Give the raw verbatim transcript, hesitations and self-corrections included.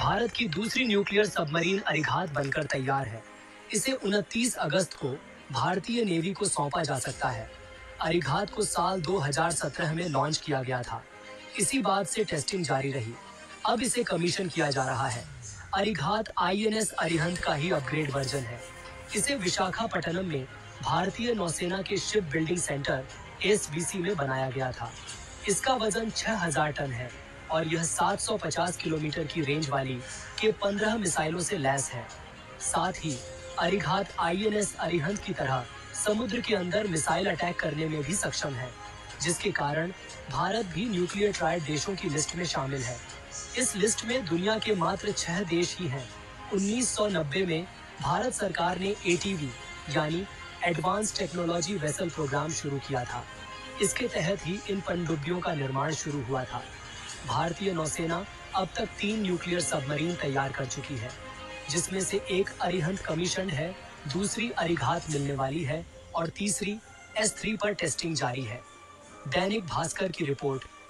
भारत की दूसरी nuclear submarine Arighat बनकर तैयार है। इसे उनतीस अगस्त को भारतीय नेवी को सौंपा जा सकता है। अरिघात को साल दो हज़ार सत्रह में लॉन्च किया गया था। इसी बात से टेस्टिंग जारी रही। अब इसे कमीशन किया जा रहा है। अरिघात आईएनएस अरिहंत का ही अपग्रेड वर्जन है। इसे विशाखापट्टनम में भारतीय नौसेना के शिप बिल्डिंग सेंटर एसबीसी में बनाया गया था। इसका वजन छह हज़ार टन है और यह सात सौ पचास किलोमीटर की रेंज वाली के पंद्रह मिसाइलों से लैस है। साथ ही अरिघात आईएनएस अरिहंत की तरह समुद्र के अंदर मिसाइल अटैक करने में भी सक्षम है, जिसके कारण भारत भी न्यूक्लियर ट्राइड देशों की लिस्ट में शामिल है। इस लिस्ट में दुनिया के मात्र छह देश ही हैं। उन्नीस सौ नब्बे में भारत सरकार ने एटीवी यानी एडवांस टेक्नोलॉजी वेसल प्रोग्राम शुरू किया था। इसके तहत ही इन पनडुब्बियों का निर्माण शुरू हुआ था। भारतीय नौसेना अब तक तीन न्यूक्लियर सबमरीन तैयार कर चुकी है, जिसमें से एक अरिहंत कमीशन्ड है, दूसरी अरिघात मिलने वाली है और तीसरी एस थ्री पर टेस्टिंग जारी है। दैनिक भास्कर की रिपोर्ट।